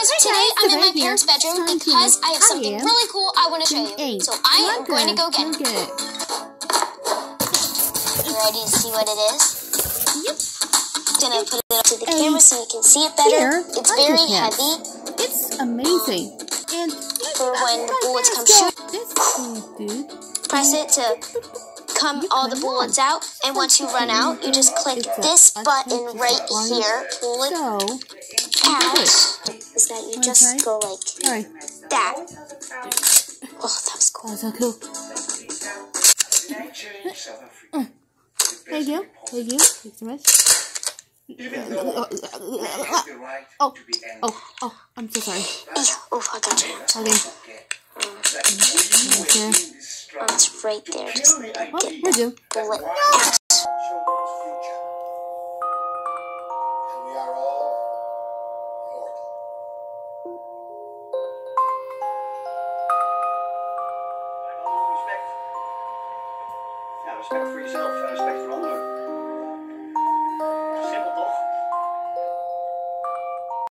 Today I'm in my parents' bedroom because I have something really cool I want to show you. So I am going to go get it. You ready to see what it is? Yep. I'm going to put it up to the camera so you can see it better. It's very heavy. It's amazing. And for when the bullets come shooting. Press it to come all the bullets out, and once you run out, you just click this button right here, pull it out, is that you just go like that. Oh, that was cool. That was so cool. Thank you. Thank you. Thanks so much. Oh, I'm so sorry. Oh, I got you. Okay. It's right there. Just get that bullet out. Respect for yourself, respect for all.